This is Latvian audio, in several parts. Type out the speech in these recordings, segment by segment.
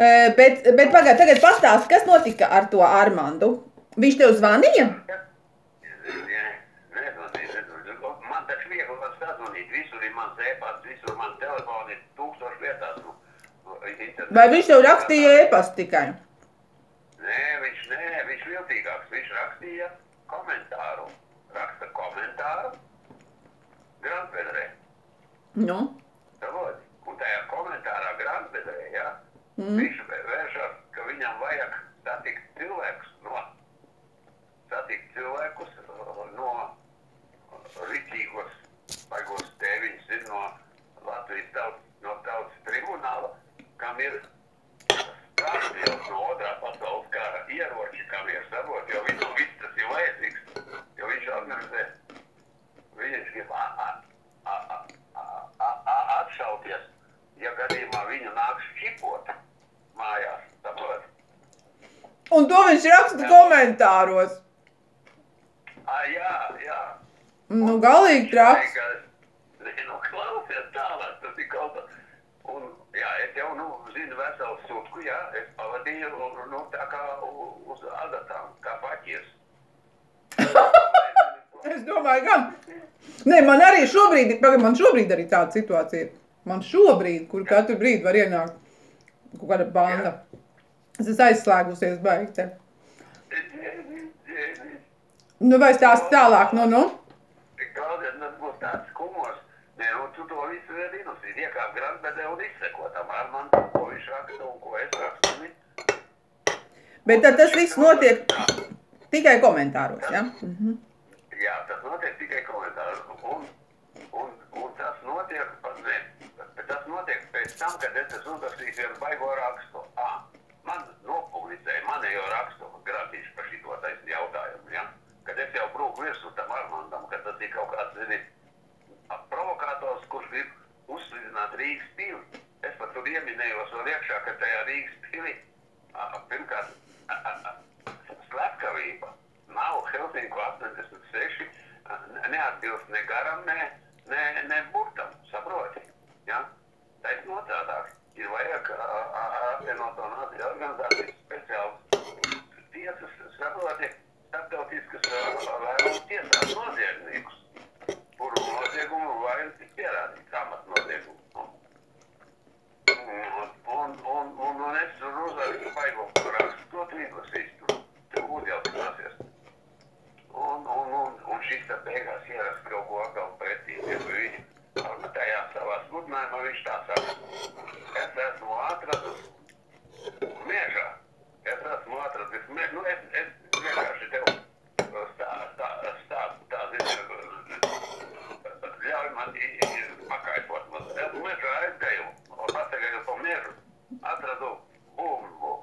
Bet pagaid, tagad pastāst, kas notika ar to Armandu? Viņš tev zvanīja? Nezvanīja. Man taču viegli var sazvanīt. Visur ir mans e-pasts, visur man telefoni, 1000 vietās. Vai viņš tev rakstīja e-pastu tikai? Nē, viņš viltīgāks. Viņš rakstīja komentāru. Raksta komentāru grāmatvedrē. Nu? Savod. Un tajā komentārā grāmatvedrē, ja? Viņš vēršas, ka viņam vajag satikt cilvēkus no rīcīgos, baigos tēviņus, no Latvijas tautas tribunāla, kam ir stāstījums no otrā pasaules kara ieroči, kam ir savot, jo viņam viss tas ir vajadzīgs, jo viņš organizē, viņš grib atšauties, ja gadījumā viņu nāks šķipot mājās, saprot? Un to viņš raksta komentāros. Jā. Nu, galīgi traks. Nu, klausies tālāk, tas ir kaut kā. Un, jā, es jau, zinu veselu sutku, jā, es pavadīju, tā kā uz adatām, kā paķies. Es domāju, gan. Nē, man šobrīd arī tāda situācija ir. Man šobrīd, kur katru brīdi var ienākt kaut kāda banda. Es esmu aizslēgusies baigi te. Nu, vai stāsti tālāk, nu? Klausies, tas būs tāds kumos. Nē, tu to visu zinusīt, iekāp grāmatvedē un izsekotam ar man, ko viņš raksta un ko es rakstu. Bet tad tas viss notiek tikai komentāros, ja? Jā, tas notiek tikai komentāros. Un tas notiek, tas notiek pēc tam, kad es esmu uzrakstījis vienu baigo rakstu. Man nopublicēja manējo rakstu grāmatīšu par šito taisnu jautājumu, ja? Kad es jau brūku virsū tam Armandam, kad tas ir kaut kāds, provokators, kurš grib uzslidināt Rīgas pili. Es pat tur ieminējos vēl iekšā, ka tajā Rīgas pili, pirmkārt, slepkavība nav Helsinku 86, neatbilst ne garam, ne burtam, saproti, ja? Taisn otrādāk, ir vajag apvienoto nāciju organizācijas speciāls tiesas, saproti, starptautiskas vērums tiesās noziedzniekus, kuru noziegumu vairs ir pierādīts amatnoziegumu. Un es tur uzrakstu baigo rakstu, to tu izlasīsi, tu uzjautināsies. Un šis te beigās ierakst kaut ko atkal precīzi, viņu tajā savā sludinājumā viņš tā saka. Es esmu atradus mežā. Es vienkārši tev stāstu tā zinu, ļauj man pakaipot. Es mežā aizgāju un pasagāju pa mežu. Atradu bumbu.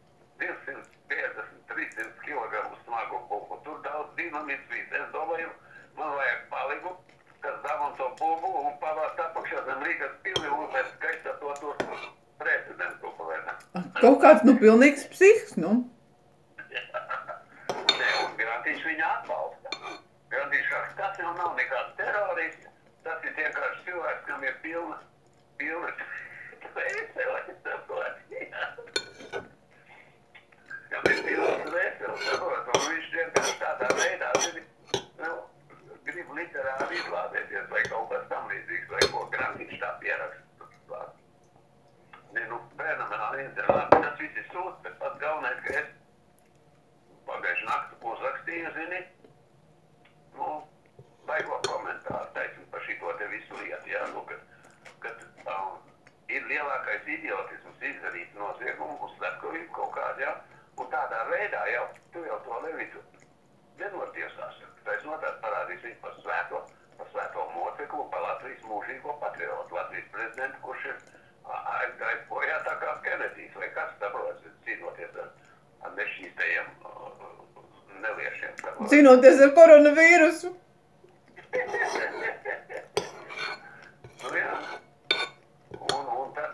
250-300 kilogramu smagu bumbu. Tur daudz dinamits viss. Es domāju, man vajag paligu, kas davam to bumbu un pavāst apakšā zem Rīgas pili un pēc skaista to tur prezidentu pavērt. Kaut kāds, pilnīgs psihs, Nē, un Grantiņš viņu atbalsta. Grantiņš saka, tas jau nav nekāds terorists, tas ir vienkārši cilvēks, kam ir pilna vēseles, saprot, jā. Kam ir pilnas vēseles, saprot, un viņš vienkārši tādā veidā grib literāri izlādēties, vai kaut kas tam līdzīgs, vai ko Grantiņš tā pieraksta. Fenomenāli interesanti, tas viss ir sūds, bet pats galvenais, ka es pagājuši naktu uzrakstīju, zini, baigo komentāru, taisni par šito te visu lietu, jā, kad ir lielākais idiotisms izdarīt noziegumu uz slepkavību kaut kādu, jā, un tādā veidā jau, tu jau to Levitu nenotiesās, taisnotās parādīs viņu par svēto moceklu, par Latvijas mūžīgo patriotu, Latvijas prezidentu, kurš ir aizgājis bojā tā kā Kenedijs, vai kas, saprotas, cīnoties ar nešķīstajiem neliešiem. Cīnoties ar koronavīrusu. Jā. Un tad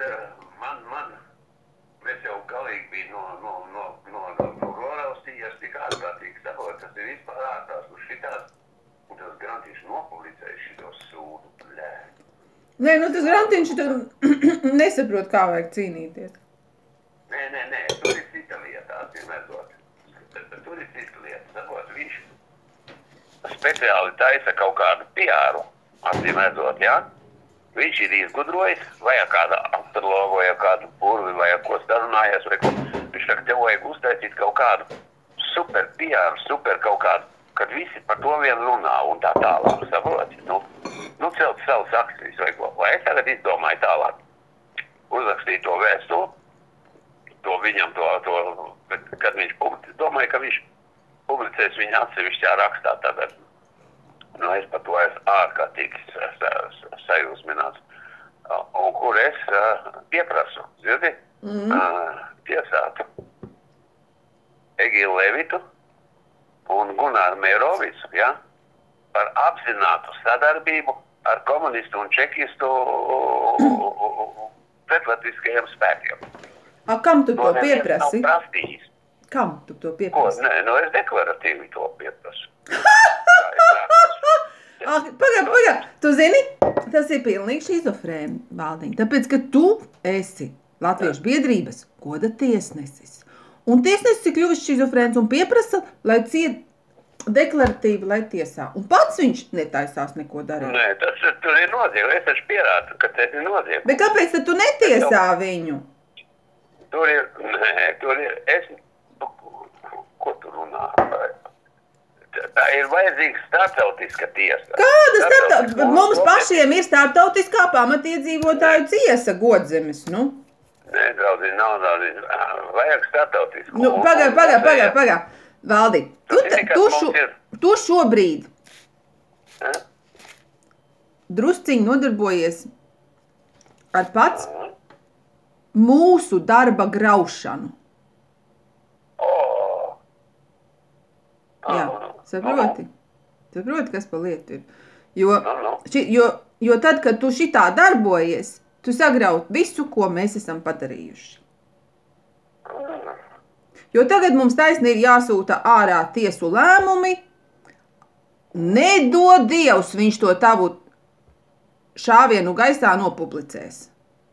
mēs jau galīgi bija no Goraustījies tik ārkārtīgi, saprot, tas ir vispār ārtās uz šitās, un tas Grantiņš nopublicēja šitos sūdu, Nē, tas Grantiņš nesaprot, kā vajag cīnīties. Nē, tur ir cita lieta, atzīmētot. Tur ir cita lieta, sakot, viņš speciāli taisa kaut kādu piāru, atzīmētot, jā? Viņš ir izgudrojis, vajag kādu astrologu, vai kādu purvi, vai ko sarunājies, vai ko. Viņš saka, tev vajag uztaisīt kaut kādu super piāru, super kaut kādu, kad visi par to vien runā un tā tālāk, saproti? Nu celt savus akcijas vai ko. Vai es tagad izdomāju tālāk? Uzrakstīju to vēstuli, to viņam, kad viņš domāju, ka viņš publicēs viņa atsevišķā rakstā tagad. Nu, es par to esmu ārkārtīgi sajūsmināts. Un kur es pieprasu, zirdi, tiesātu Egilu Levitu un Gunāru Mērovicu, ja, par apzinātu sadarbību ar komunistu un čekistu pretlatviskajiem spēkiem. Kam tu to pieprasi? Nav prasījis. Kam tu to Ko? pieprasi? Nē, es deklaratīvi to pieprasu. Pagad, tu zini, tas ir pilnīgi šizofrēni, Valdiņ, tāpēc, ka tu esi Latviešu biedrības goda tiesnesis. Un tiesnesis ir kļuvis šizofrēns un pieprasa, lai ciet deklaratīvi, lai tiesā. Un pats viņš netaisās neko darīt. Nē, tur ir noziegums. Es taču pierādu, ka tas ir noziegums. Bet kāpēc tad tu netiesā viņu? Tur ir, ko tu runā? Tā ir vajadzīga starptautiska tiesa. Kāda starptautiska? Mums pašiem ir starptautiskā pamatiedzīvotāju tiesa Godzemes, nu? Nē, draudziņ, nav draudziņ. Vajag starptautisku. Nu, pagā. Valdi, tu šobrīd drusciņi nodarbojies ar pats mūsu darba graušanu. Jā, saproti? Saproti, kas pa lietu ir. Jo tad, kad tu šitā darbojies, tu sagraut visu, ko mēs esam padarījuši. Jo tagad mums taisni ir jāsūta ārā tiesu lēmumi. Nedod Dievs, viņš to tavu šāvienu gaisā nopublicēs.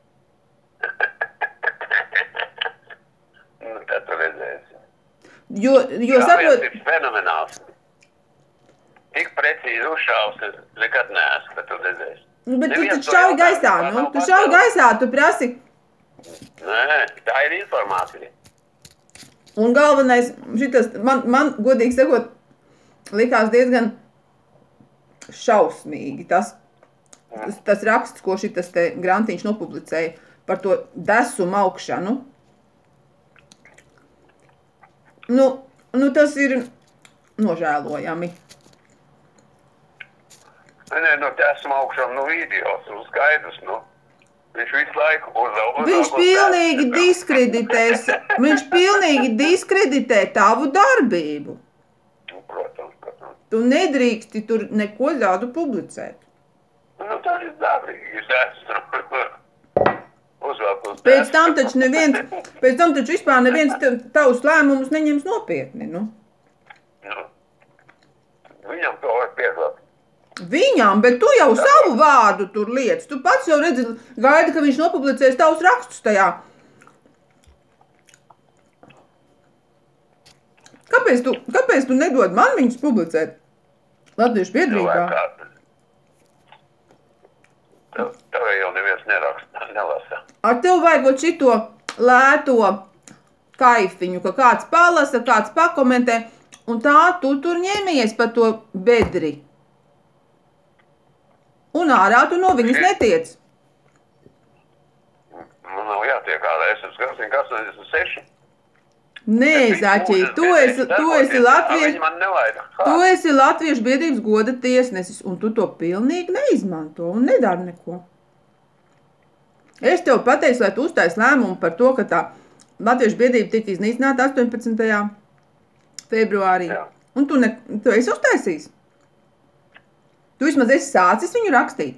Tad tu redzēsi. Jo saprot... ir fenomenāls. Tik precīzi uzšaus, es nekad neesmu, bet tu redzēsi. Bet tu taču šauj gaisā, nu? Tu šauj gaisā, tu prasi... Nē, tā ir informācija. Un galvenais, šitas, man godīgi sakot, likās diezgan šausmīgi. Tas raksts, ko šitas te Grantiņš nopublicēja par to desumu augšanu. Nu tas ir nožēlojami. Nē, desumu augšanu, vīdijos, skaidrs, Viņš visu laiku uzauga. Viņš pilnīgi diskreditē tavu darbību. Protams. Tu nedrīksti tur neko ļādu publicēt. Tas ir dabīgi. Pēc tam taču vispār neviens tavus lēmumus neņems nopietni, Viņam to var piedot. Viņam, bet tu jau savu vārdu tur liec. Tu pats jau redzi, gaidi, ka viņš nopublicēs tavus rakstus tajā. Kāpēc tu nedod man viņus publicēt? Latviešu biedrībā. Tev jau neviens nelasa. Ar tev vajag šito lēto kaifiņu, ka kāds palasa, kāds pakomentē, un tā tu tur ņēmies par to bedri. Un ārā tu no viņas netiec. Man nav jātiek ārā, es esmu 86. Nē, Zaķī, tu esi Latviešu biedrības goda tiesnesis, un tu to pilnīgi neizmanto un nedari neko. Es tev pateicu, lai tu uztais lēmumu par to, ka tā Latviešu biedrība tika iznīcināta 18. februārī. Jā. Un tu esi uztaisījis. Tu vismaz esi sācis viņu rakstīt.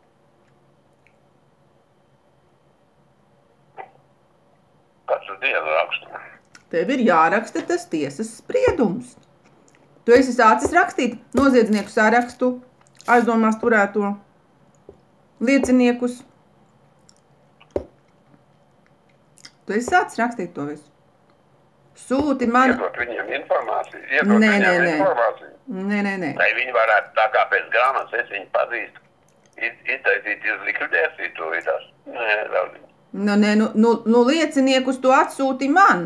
Katru dienu rakstu. Tev ir jāraksta tas tiesas spriedums. Tu esi sācis rakstīt noziedznieku sarakstu, aizdomās turēto, lieciniekus. Tu esi sācis rakstīt to visu? Sūti man... Iedot viņiem informāciju. Informāciju. Nē. Lai viņi varētu tā kā pēc grāmatas, es viņu pazīstu, iztaisīt, likvidēsīt to vidās. Nē, daudz. Nu, lieciniekus to atsūti man.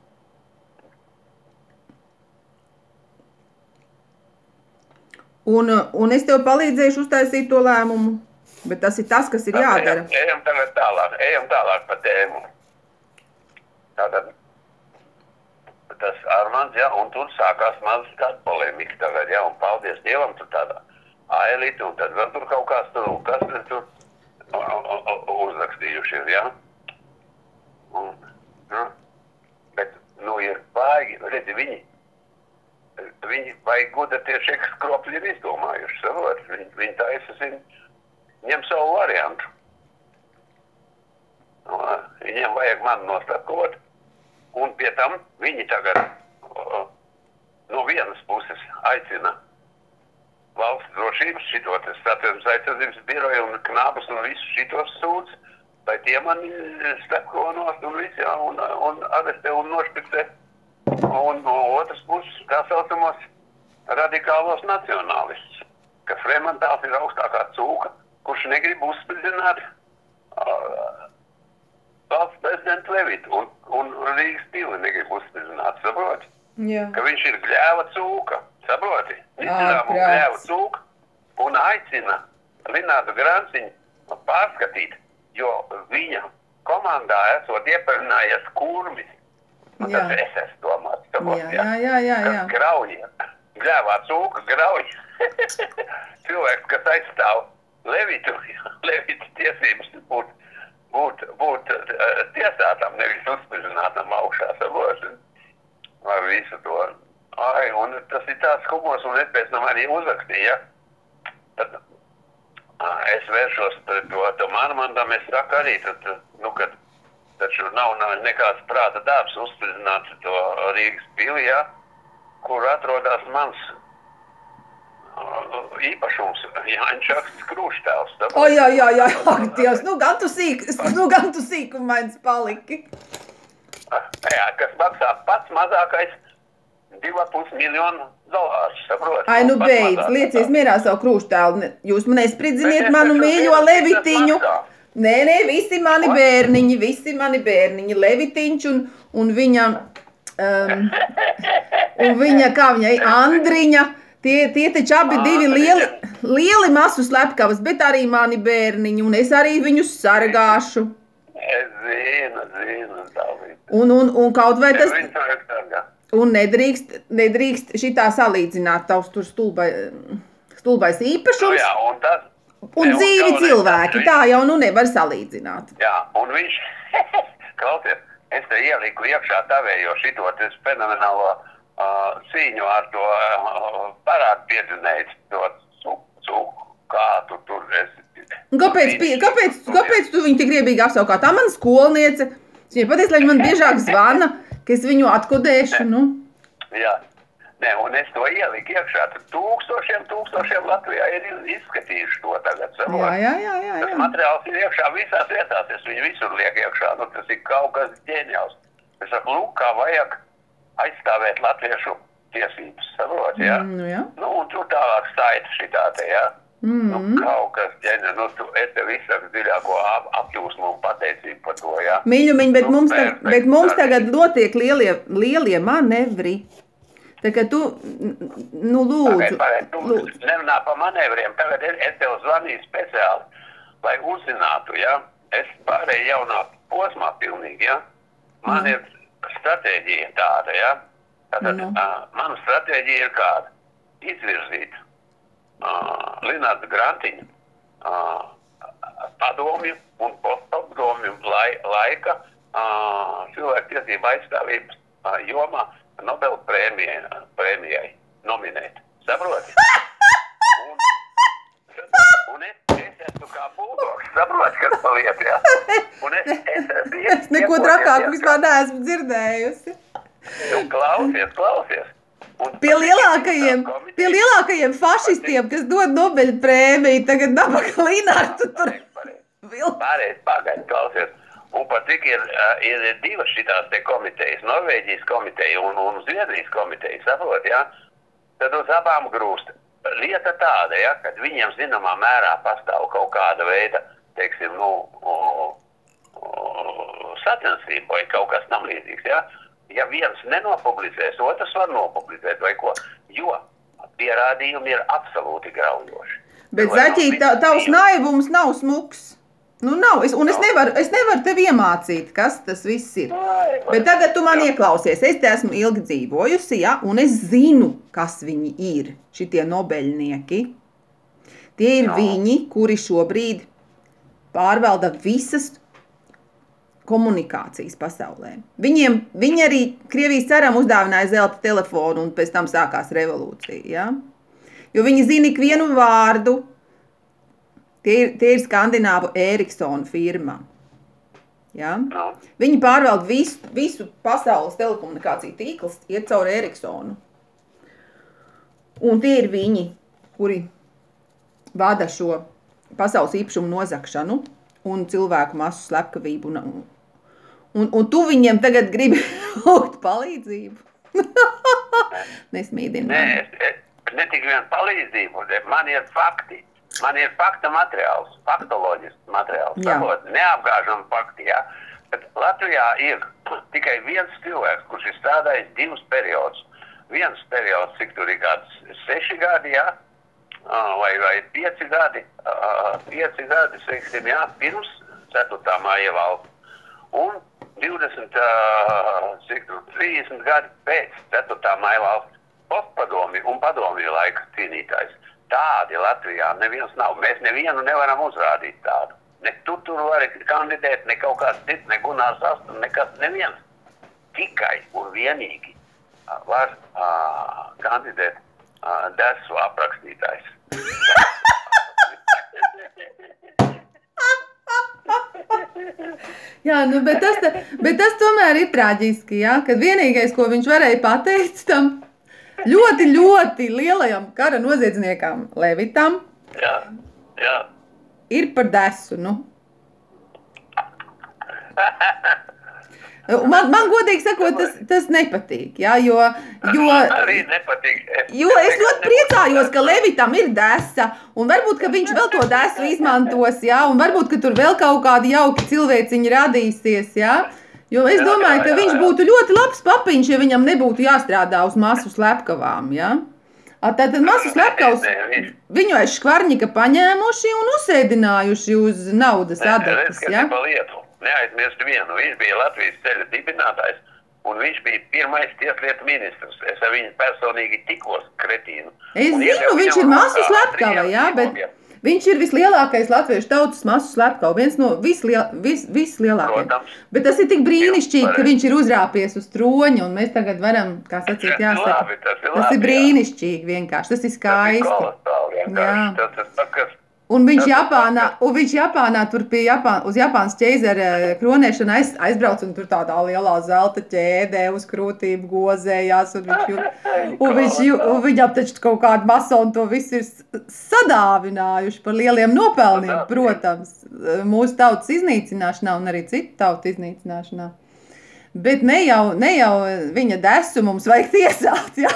Un es tev palīdzēšu uztaisīt to lēmumu. Bet tas ir tas, kas ir jādara. Ejam tagad tālāk pa tēmu. Tātad, tas Armands, jā, un tur sākās mazas tāda polemika tagad, jā, un paldies Dievam, tur tāda ailita, un tad vēl tur kaut kas tur uzrakstījušies, jā. Un, bet, ir baigi, redzi, viņi vajag godaties ekskropļi ir izdomājuši, savot. Viņi taisa, ņem savu variantu. Viņiem vajag mani nostakot, un pie tam viņi tagad no vienas puses aicina valsts drošības šitos Satversmes aizsardzības biroju un knābus un visus šitos sūdz, lai tie mani stako nost un visi, un arestē un nošpicē. Un no otras puses, tā saucamos radikālos nacionālistus, ka Fremantāls ir augstākā cūka, kurš negrib uzspridzināt valsts prezidentu Levitu, un Rīgas pili negrib uzspridzināt, saproti? Jā. Ka viņš ir gļēva cūka, saproti? Gļēva cūka un aicina Linātu Granciņu pārskatīt, jo viņa komandā esot ieparinājies Kurmis. Un tas es esmu domāts, saproti? Jā. Grauji, gļēvā cūka, grauji. Cilvēks, kas aizstāv Levitu tiesības būt tiesātam, nevis uzspridzinātam augšā, saproti? Ar visu to. Un tas ir tāds humors, un es pēc tam arī uzrakstīju, ja? Tad es vēršos pret to Armandam, es saku arī, kad taču nav nekāds prāta darbs uzspridzināt to Rīgas pili, ja? Kur atrodas mans īpašums Jāņčaks Krūštēls. Jā, Dievs, nu gan tu sīkumains paliki. Jā, kas maksā pats mazākais $2,5 miljonu, saproti? Ai, nu beidz, liecies mierā savu Krūštēlu. Jūs man nespridziniet manu mīļo Levitiņu. Nē, visi mani bērniņi, Levitiņš un viņa, kā viņai, Andriņa. Tie taču abi divi lieli masu slepkavas, bet arī mani bērniņi, un es arī viņus sargāšu. Es zinu, David. Un kaut vai tas... Un nedrīkst šitā salīdzināt tavs tur stulbais īpašums. Jā, un tas... Un dzīvi cilvēki, tā jau nu nevar salīdzināt. Jā, un viņš... Klausies, es te ieliku iekšā tavējo šito fenomenālo cīņu ar to parādu piedzinēju, to cūku, kā tu tur esi. Kāpēc tu viņu tik griebīgi apsaukā? Tā mana skolniece. Viņa pateica, lai man biežāk zvana, ka es viņu atkodēšu, nu. Jā. Nē, un es to ieliku iekšā. Tūkstošiem Latvijā ir izskatījuši to tagad. Jā. Tas materiāls ir iekšā visās vietās. Es viņu visur lieku iekšā. Nu, tas ir kaut kas ģeniāls. Es saku, lūk, kā vajag aizstāvēt latviešu tiesības, saprot, jā? Jā. Nu, un tur tālāk saita šitā te, jā? Nu, kaut kas ģeņa, es tev izsaku dziļāko apjūsmu un pateicību par to, jā? Mīļumiņ, bet mums tagad notiek lielie manevri. Tā kā tu, lūdzu. Tu nerunā par manevriem, tagad es tev zvanīju speciāli, lai uzzinātu, jā? Es pārēju jaunā posmā pilnīgi, jā? Man ir stratēģija tāda, ja? Tātad, mana stratēģija ir kāda? Izvirzīt Linātu Grantiņu padomju un postpadomju laika cilvēktiesību aizstāvības jomā Nobela prēmijai nominēt. Saproti? Un es esmu kā buldogs, saproti, kas paliet, jā? Un es neko trakāku vispār neesmu dzirdējusi. Nu, klausies. Pie lielākajiem fašistiem, kas dod Nobeļa prēmiju, tagad nabaga Linātu tur. Pārējais pagaid, klausies. Un pat cik ir divas šitās te komitejas, Norvēģijas komiteja un Zviedrijas komiteja, saprot, ja? Tad uz abām grūst. Lieta tāda, ja, kad viņiem zināmā mērā pastāv kaut kāda veida, teiksim, sacensība vai kaut kas tam līdzīgs, ja? Ja viens nenopublicēs, otrs var nopublicēt vai ko, jo pierādījumi ir absolūti graujoši. Bet, Zaķīt, tavs naivums nav smuks. Nu, nav. Es nevaru tev iemācīt, kas tas viss ir. Bet tagad tu man ieklausies. Es te esmu ilgi dzīvojusi, ja, un es zinu, kas viņi ir, šitie nobeļnieki. Tie ir viņi, kuri šobrīd pārvalda visas komunikācijas pasaulē. Viņi arī Krievijas caram uzdāvināja zelta telefonu, un pēc tam sākās revolūcija. Ja? Jo viņi zina ikvienu vārdu. Tie ir Skandināvu Eriksona firma. Ja? Viņi pārvalda visu pasaules telekomunikāciju tīkls, iet caur Eriksonu. Un tie ir viņi, kuri vada šo pasaules īpašumu nozagšanu un cilvēku masu slepkavību. Un tu viņiem tagad gribi lūgt palīdzību? Nesmīdini mani. Ne tik vien palīdzību, man ir fakti. Man ir fakta materiāls, faktoloģisks materiāls, sakot, neapgāžam fakti, ja? Bet Latvijā ir tikai viens cilvēks, kurš ir strādājis 2 periodus. Viens periods, cik tur ir kāds 6 gadi, ja? Vai 5 gadi, 5 gadi, teiksim, ja? Pirms 4. māja valsts. Un 30 gadi pēc 4. māja valsts postpadomi un padomju laika cīnītājs. Tādi Latvijā neviens nav. Mēs nevienu nevaram uzrādīt tādu. Ne tu tur vari kandidēt, ne kaut kāds cits, ne Gunārs Asta, nekas, neviens. Tikai un vienīgi var kandidēt desu aprakstītājs. Jā, nu, bet tas tomēr ir traģiski, ja? Kad vienīgais, ko viņš varēja pateikt tam ļoti, ļoti lielajam kara noziedzniekam Levitam, ir par desu, nu. Man godīgi sakot, tas nepatīk, ja, jo arī nepatīk. Jo es ļoti priecājos, ka Levitam ir desa, un varbūt, ka viņš vēl to desu izmantos, ja, un varbūt, ka tur vēl kaut kādi jauki cilvēciņi radīsies, ja. Jo es domāju, ka viņš būtu ļoti labs papiņš, ja viņam nebūtu jāstrādā uz masu slepkavām, ja? Tātad masu slepkavas viņu aiz Škvarņika paņēmuši un uzsēdinājuši uz naudas adatas, ja? Neaizmirst vienu, viņš bija Latvijas ceļa dibinātājs, un viņš bija pirmais tieslietu ministrs. Es ar viņu personīgi tikos kretīnu. Es zinu, viņš ir masu slepkava, ja, bet viņš ir vislielākais latviešu tautas masu slepkavu, viens no vislielākajiem. Bet tas ir tik brīnišķīgi, ka viņš ir uzrāpies uz troņa, un mēs tagad varam, kā sacīt, jāsaka, tas ir brīnišķīgi vienkārši, tas ir skaisti. Jā. Un viņš Japānā tur pie uz Japānas ķeizara kronēšana aizbrauc un tur tādā lielā zelta ķēdē uz krūtīm gozējās. Un viņam taču kaut kādu masonu to visu ir sadāvinājuši par lieliem nopelniem, protams, mūsu tautas iznīcināšanā un arī citu tautu iznīcināšanā. Bet ne jau viņa desu mums vajag tiesāt, jā.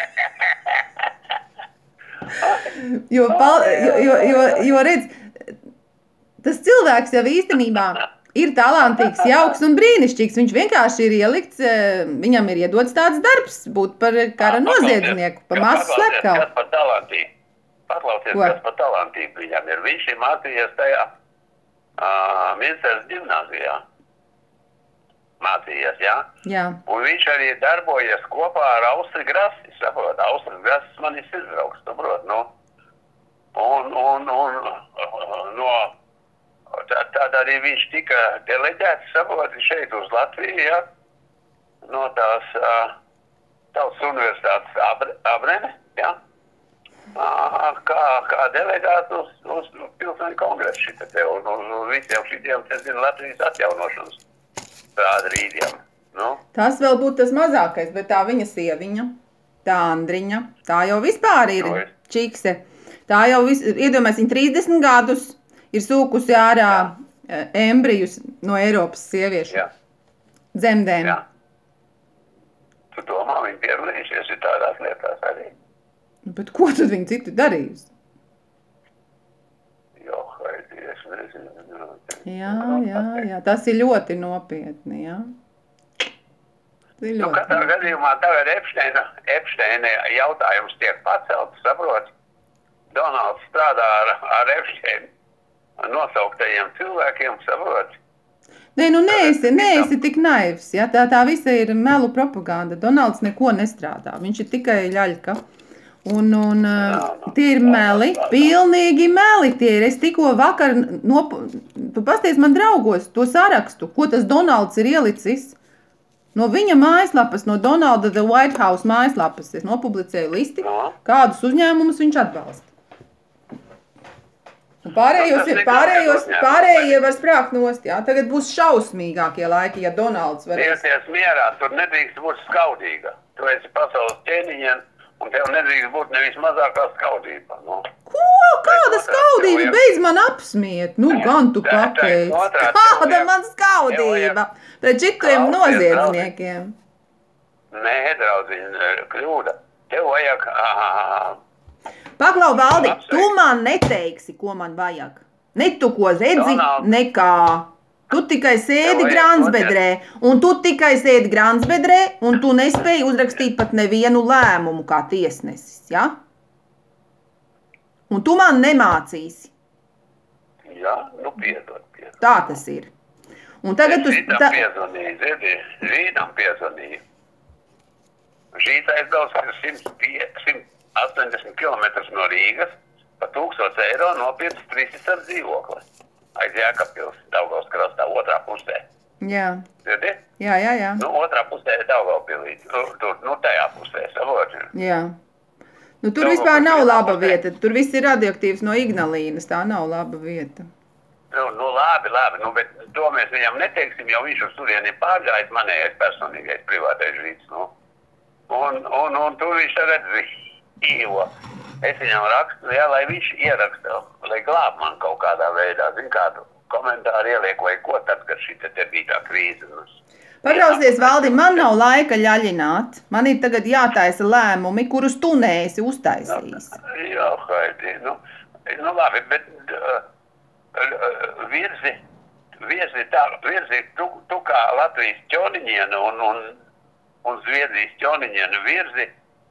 Jo redz, tas cilvēks jau īstenībā ir talantīgs, jauks un brīnišķīgs. Viņš vienkārši ir ielikts, viņam ir iedots tāds darbs, būt par kara noziedznieku, par masu slepkavu. Kas par talantību? Paklausies, kas par talantību viņam ir. Viņš ir mācījies tajā Minsteras ģimnāzijā. Mācījies, jā? Jā. Un viņš arī darbojies kopā ar Austri Grasi, saprot. Austri Grasis man ir izbrauks, saprot, nu. Tad arī viņš tika deleģēts, saprot, šeit uz Latviju, jā? No tās Tautas universitātes Abrene, jā? Kā deleģēts uz pilsēņu kongresu šitā te, un visiem šitiem, es zinu, Latvijas atjaunošanas rīdiem. Nu? Tas vēl būtu tas mazākais, bet tā viņa sieviņa, tā Andriņa, tā jau vispār ir čikse. Tā jau, iedomājies, viņa 30 gadus ir sūkusi ārā embrijus no Eiropas sieviešu dzemdēm. Jā. Tu domā, viņi piedalījušies ir tādās lietās arī? Bet ko tad viņi citu darījusi? Jo, Haidi, es nezinu. Jā, tas ir ļoti nopietni, jā. Katrā gadījumā tagad Epsteina jautājums tiek pacelts, saprot? Donalds strādā ar Epsteina nosauktajiem cilvēkiem, saprot? Nē, neesi tik naivs, ja? Tā visa ir melu propaganda. Donalds neko nestrādā, viņš ir tikai ļaļka. Un tie ir meli, pilnīgi meli tie ir. Es tikko vakar, tu pasties man draugos to sarakstu, ko tas Donalds ir ielicis. No viņa mājaslapas, no Donalda The White House mājaslapas, es nopublicēju listi, kādus uzņēmumus viņš atbalsta. Un pārējie var sprākt nost, jā. Tagad būs šausmīgākie laiki, ja Donalds varēs. Ieties mierā, tur nedrīkst būt skaudīga. Tu esi pasaules ķēniņien, un tev nedrīkst būt nevis mazākā skaudība. Nu. Ko? Kāda skaudība? Beidz man apsmiet. Nu, gan tu papēc. Kāda man skaudība? Pret šitiem noziedzniekiem. Nē, draudziņ, kļūda. Tev vajag... Paklau, Valdi, tu man neteiksi, ko man vajag. Ne tu ko redzi, nekā. Tu tikai sēdi grānsbedrē, un tu nespēji uzrakstīt pat nevienu lēmumu kā tiesnesis, ja? Un tu man nemācīsi. Jā, nu piedod. Tā tas ir. Un tagad tu... Rītam piezvanīju. Šīs aizbrauc 180 km no Rīgas, pa 1000 eiro nopircis 3 ar dzīvokli. Aiz Jēkabpils, Daugavas krastā, otrā pusē. Jā. Dzirdi? Jā. Nu, otrā pusē ir Daugavpilī. Tur tajā pusē, saproči? Jā. Nu, tur vispār nav laba vieta. Tur viss ir radioaktīvs no Ignalīnas. Tā nav laba vieta. Nu labi. Nu, bet to mēs viņam neteiksim, jo viņš uz turieni pārgājis manējais personīgais privātais rīts. Nu. Un tur viņš tagad dzīvo. Es viņam rakstu, jā, lai viņš ieraksta, lai glāb man kaut kādā veidā, zin kādu komentāru ieliek vai ko tad, kad šī te bija tā krīze. Paklausies, Valdi, man nav laika ļaļināt. Man ir tagad jātaisa lēmumi, kurus tu neesi uztaisījis. Jā, Haidi, nu labi, bet virzi tu kā Latvijas ķoniņiena un Zviedrijas ķoniņiena virzi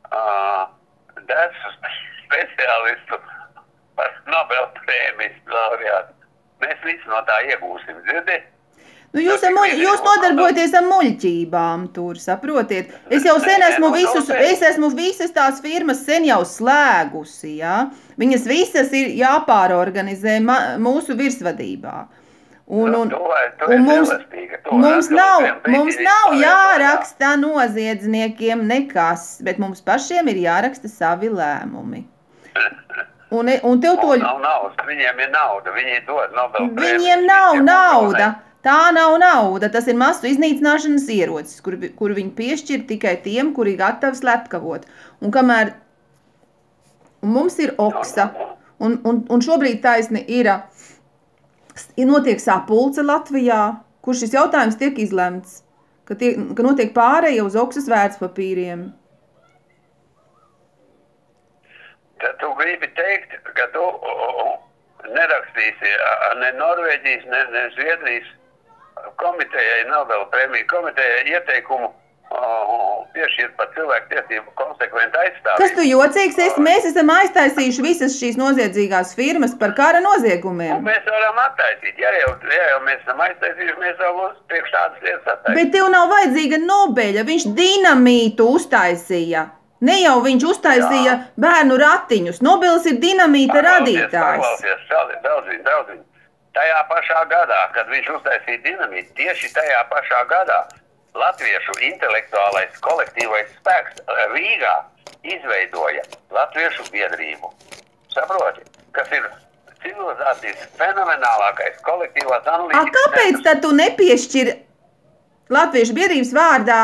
desu speciālistu par Nobel prēmijas laureātu. Mēs visi no tā iegūsim, dzirdi? Nu, jūs nodarbojaties ar muļķībām tur, saprotiet? Es jau sen esmu visas tās firmas sen jau slēgusi, jā? Viņas visas ir jāpārorganizē mūsu virsvadībā. Un mums nav jāraksta noziedzniekiem nekas, bet mums pašiem ir jāraksta savi lēmumi. Un tev to... Nav naudas, viņiem ir nauda, viņi dod Nobel prēmijas. Viņiem nav nauda. Tā nav nauda, tas ir masu iznīcināšanas ierocis, kuru viņi piešķir tikai tiem, kuri gatavi slepkavot. Un kamēr mums ir oksa, un šobrīd taisni ir notiek sapulce Latvijā, kur šis jautājums tiek izlemts, ka notiek pāreja uz oksas vērtspapīriem. Tad tu gribi teikt, ka tu nerakstīsi ne Norvēģijas, ne Zviedrijas komitejai, Nobel prēmiju komitejai ieteikumu piešķirt par cilvēku tiesību konsekventu aizstāvību. Kas tu jocīgs esi? Mēs esam aiztaisījuši visas šīs noziedzīgās firmas par kara noziegumiem. Un mēs varam attaisīt. Ja jau mēs esam aiztaisījuši, mēs jau priekš tādas lietas attaisīt. Bet tev nav vajadzīga Nobeļa. Viņš dinamītu uztaisīja. Ne jau viņš uztaisīja bērnu ratiņus. Nobels ir dinamīta radītājs. Paklausies, draudziņ. Tajā pašā gadā, kad viņš uztaisīja dinamītu, tieši tajā pašā gadā latviešu intelektuālais kolektīvais spēks Rīgā izveidoja latviešu biedrību. Saproti, kas ir civilizācijas fenomenālākais kolektīvās analītikas. Kāpēc tad tu nepiešķir latviešu biedrības vārdā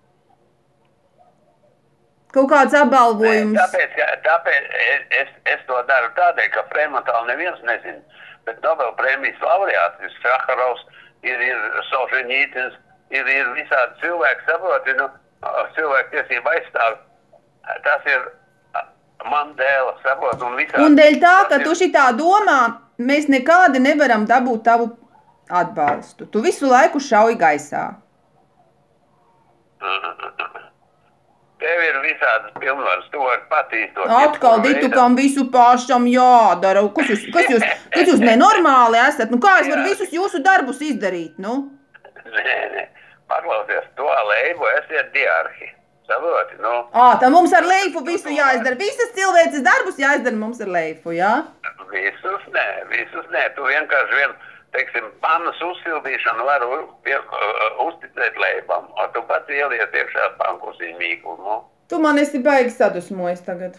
kaut kāds apbalvojums? Tāpēc es to daru tādēļ, ka Fremantāli neviens nezina. Bet Nobel prēmijas laureāts ir Saharovs, ir Solženītins, ir visādi cilvēki, saproti, cilvēku tiesību aizstāvi. Tas ir Mandela, saproti, un visādi. Un dēļ tā, ka tu šitā domā, mēs nekādi nevaram dabūt tavu atbalstu. Tu visu laiku šauj gaisā. Tev ir visādas pilnvaras, tu vari patīstot. Atkal ditukam visu pašam jādara. Kas jūs nenormāli esat? Nu, kā es varu visus jūsu darbus izdarīt, nu? Nē. Paklausies, to leibu esiet diarhi. Saproti, nu? Tā mums ar leifu visu jāizdara. Visas cilvēces darbus jāizdara mums ar leifu, jā? Visus nē. Tu vienkārši teiksim, pannas uzsildīšanu varu uzticēt leibam, un tu pats ielies iekšā pankusī mīklu, nu? Tu man esi baigi sadusmojis tagad.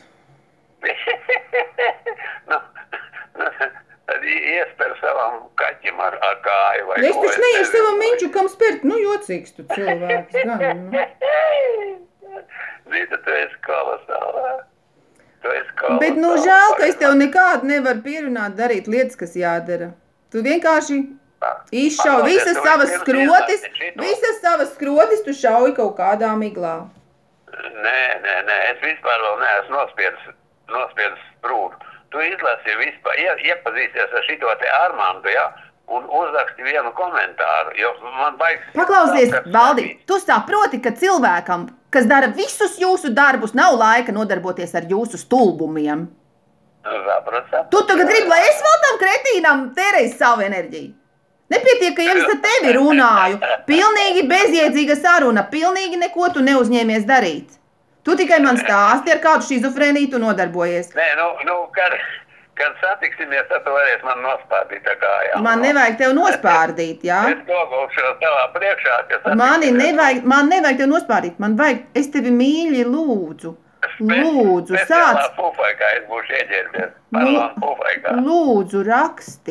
Tad iesper savam kaķim ar kāju vai es taču neiešu savam miņču, kam spērt, nu jocīgs tu cilvēks, gan, nu. Zita, tu esi kolosālā. Bet, nu, žēl, ka es tev nekādu nevaru pierunāt darīt lietas, kas jādara. Tu vienkārši izšauj visas savas skrotis, tu šauj kaut kādā miglā. Nē, es vispār vēl neesmu nospiedis sprūdu. Tu izlasi vispār, iepazīsies ar šito te Armandu, ja, un uzraksti vienu komentāru, jo man baigs... Paklausies, Valdi, tu saproti, ka cilvēkam, kas dara visus jūsu darbus, nav laika nodarboties ar jūsu stulbumiem. Tu tagad gribi, lai es vēl tam kretīnam tērēju savu enerģiju. Nepietiek, ka jau es ar tevi runāju. Pilnīgi bezjēdzīga saruna, pilnīgi neko tu neuzņēmies darīt. Tu tikai man stāsti, ar kādu šizofrēniju tu nodarbojies. Nē, kad satiksimies, tad tu varēsi man nospārdīt tā kājām. Man nevajag tev nospārdīt, jā? Es nogulšu tavā priekšā, ka Man nevajag tev nospārdīt, man vajag, es tevi mīļi lūdzu. Lūdzu, sāc. Lūdzu, raksti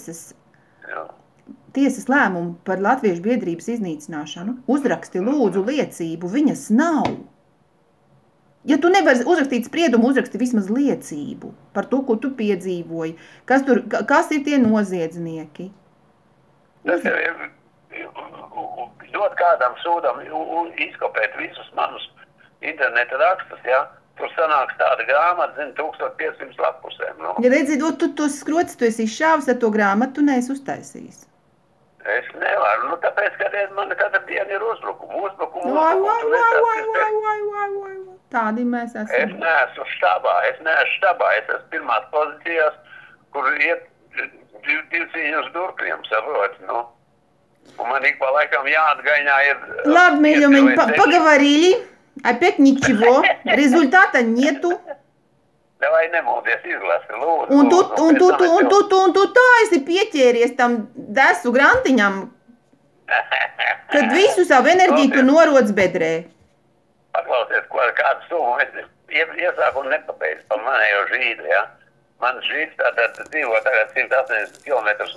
tiesas lēmumu par Latviešu biedrības iznīcināšanu. Uzraksti lūdzu liecību, viņas nav. Ja tu nevari uzrakstīt spriedumu, uzraksti vismaz liecību par to, ko tu piedzīvoji. Kas ir tie noziedznieki? Tas ir dot kādam sūdam izkopēt visus manus interneta rakstus, ja? Tur sanāks tāda grāmata, 1500 lapusēm. Nu. Ja redzi, tu skrotis, tu esi izšāvis ar to grāmatu, tu neesi uztaisījis. Es nevaru, tāpēc, ka man katru dienu ir uzbrukumu. Tādi mēs esam. Es neesmu štabā, es esmu pirmās pozīcijās, kur iet divi cīņas durkļiem, saproti, nu. Un man ik pa laikam jāatgaiņā ir... Labi, mīļumiņi, paговорили. Опять ничего, результата нету. Давай nemūdies, izlasi, lūdzu. Un tu tā esi pieķēries tam desu grantiņam, kad visu savu enerģiju tu noroc bedrē. Paklausies, kādu summu es iesāku un nepabeidzu par manējo žīdu, ja? Mans žīds tātad dzīvo tagad 180 kilometrus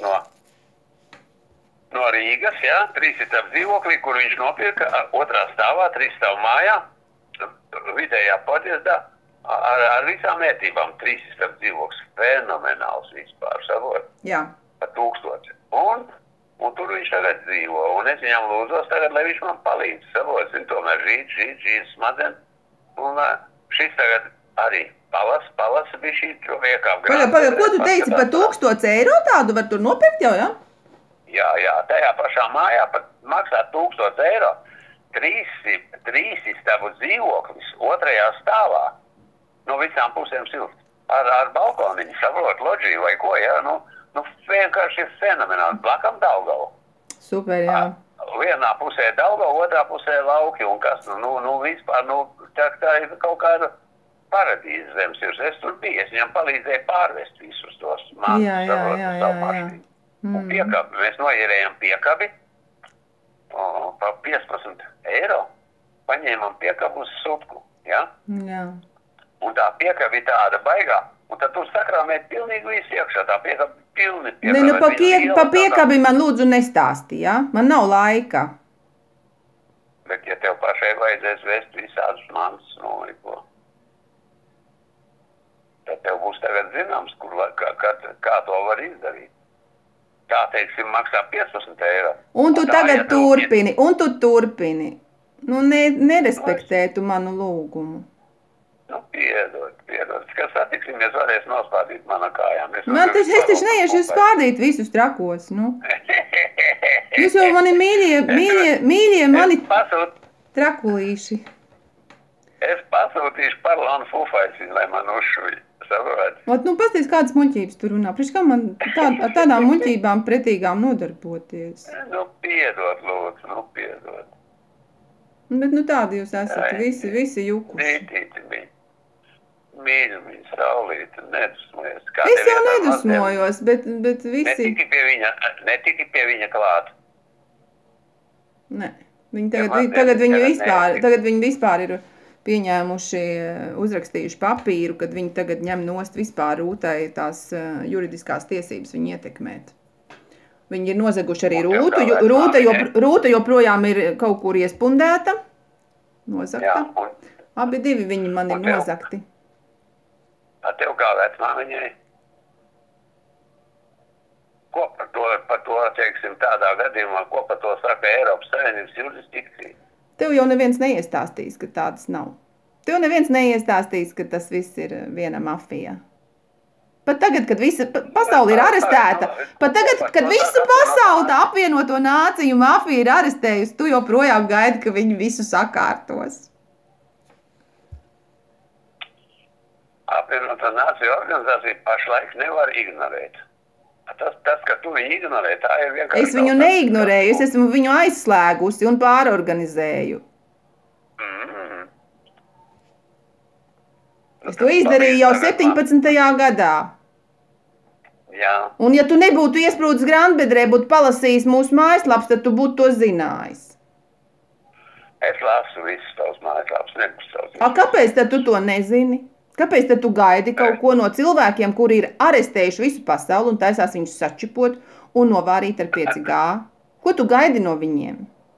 no Rīgas, ja? 3 istab dzīvoklī, kur viņš nopirka, 2. stāvā, 3 stāvu mājā, vidējā podjezdā, ar visām ērtībām. 3 istab dzīvoklis, fenomenāls vispār, sabot? Jā. Par 1000. Un tur viņš tagad dzīvo, un es viņam lūdzos tagad, lai viņš man palīdz, sabot? Zin, tomēr žīd smadzen, un šis tagad arī palas bija šī vienkām grāmatā. Paga, ko tu teici, par 1000 eiro tādu var tur nopirkt jau, ja? Jā, tajā pašā mājā pat maksā 1000 eiro. 3 istabu dzīvoklis 2. stāvā. No visām pusēm silts. Ar balkoniņu, saprot, loģiju vai ko, jā. Nu, vienkārši ir fenomenāli. Blakam Daugava. Super, jā. Vienā pusē Daugava, otrā pusē lauki. Un kas, vispār, tā ir kaut kāda paradīze zemes. Es tur biju, es viņam palīdzēju pārvest visus tos mācus. Jā. Un piekabi, mēs noierējām piekabi par 15 eiro, paņēmām piekabu uz sutku, ja? Jā. Un tā piekabi tāda baigā, un tad tu sakrāmēt pilnīgi visu iekšā, tā piekabi pilni. Ne, pa piekabi man lūdzu nestāsti, ja? Man nav laika. Bet ja tev pašai vajadzēs vest visādus mantus, tad tev būs tagad zināms, kā to var izdarīt. Tā, teiksim, maksā 15 eiro. Un tu tā, tagad ja turpini. Nu, nerespektē tu manu lūgumu. Nu, piedod. Kad satiksimies, varēs nospādīt mana kājām. Es taču neiešu jūs spārdīt visus trakos, nu. Jūs jau mani mīļie mani trakulīši. Es pasūtīšu parlanu fufaisiņu, lai man uzšuj. Ot, nu, pasties, kādas muļķības tu runā. Priekš kā man ar tādām muļķībām pretīgām nodarboties? Nu, piedod, lūdzu, nu, piedod. Bet, nu, tādi jūs esat visi jukuši. Dītīti bija. Mīļu viņa, saulīti, nedusmojas. Es jau nedusmojos, bet visi... Netiki pie viņa klāt. Nē. Tagad viņi vispār ir pieņēmuši, uzrakstījuši papīru, kad viņi tagad ņem nost vispār Rūtai tās juridiskās tiesības viņu ietekmēt. Viņi ir nozaguši arī Rūtu, Rūta joprojām ir kaut kur iespundēta, nozagta. Abi divi viņi man ir nozagti. Ar tev kā vecmāmiņai? Ko par to, teiksim, tādā gadījumā, ko par to saka Eiropas Savienības jurisdikcija? Tev jau neviens neiestāstīs, ka tādas nav. Tev neviens neiestāstīs, ka tas viss ir viena mafija. Pat tagad, kad visa pasaule ir arestēta, pat tagad, kad visa pasaule apvienoto nāciju mafija ir arestējusi, tu joprojām gaidi, ka viņi visu sakārtos. Apvienoto nāciju organizāciju pašlaik nevar ignorēt. Tas, ka tu viņu ignorē, tā ir vienkārši... Es viņu neignorēju, es esmu viņu aizslēgusi un pārorganizēju. Es to izdarīju jau 17. gadā. Jā. Un ja tu nebūtu iesprūdis grāmatbiedrē, būtu palasījis mūsu mājaslaps, tad tu būtu to zinājis. Es lasu visus tavus mājaslaps, nekustos. Kāpēc tad tu to nezini? Kāpēc tad tu gaidi kaut ko no cilvēkiem, kuri ir arestējuši visu pasauli un taisās viņus sačipot un novārīt ar 5G? Ko tu gaidi no viņiem?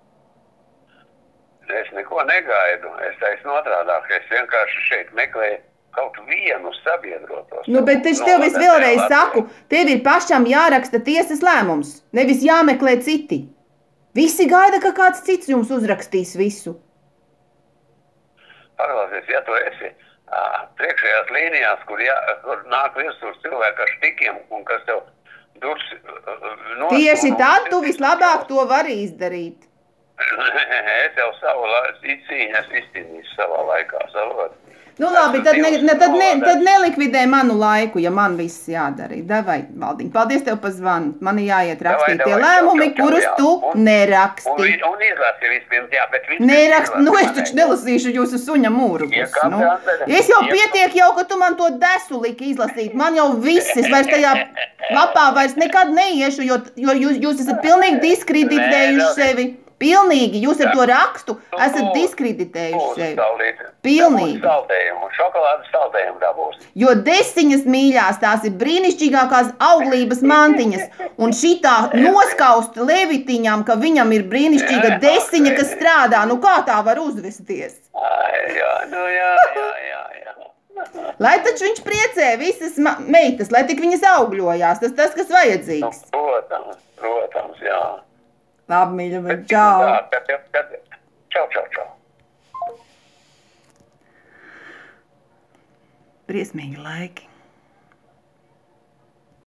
Es neko negaidu. Es taisnu otrādāk. Es vienkārši šeit meklēju kaut vienu sabiedrotos. Nu, bet tev es vēlreiz saku, tev ir pašam jāraksta tiesas lēmums, nevis jāmeklē citi. Visi gaida, ka kāds cits jums uzrakstīs visu. Paklausies, ja tu esi priekšējās līnijās, kur nāk virsū cilvēki ar štikiem un kas tev durs... Tieši tad tu vislabāk to vari izdarīt. Es jau savu cīņas izcīnīšu savā laikā, savot. Nu labi, tad nelikvidē manu laiku, ja man viss jādara. Davai, Valdiņ, paldies tev par zvanu. Man ir jāiet rakstīt tie lēmumi, kurus tu neraksti. Un izlasi vispirms, jā, bet vispirms... Neraksti, nu es taču nelasīšu jūsu suņa mūrugus. Es jau pietiek jau, ka tu man to desu liki izlasīt. Man jau viss, es vairs tajā lapā vairs nekad neiešu, jo jūs esat pilnīgi diskreditējuši sevi. Pilnīgi, jūs ar to rakstu esat diskreditējuši sevi. Pilnīgi. Šokolādes saldējumu dabūs. Jo desiņas mīļās, tās ir brīnišķīgākās auglības mantiņas. Un šitā noskaust levitiņām, ka viņam ir brīnišķīga desiņa, kas strādā. Nu kā tā var uzvesties? Jā. Lai taču viņš priecē visas meitas, lai tik viņas augļojās. Tas, kas vajadzīgs. Protams, jā. Labi, mīļa, čau. Čau. Briesmīgi laiki.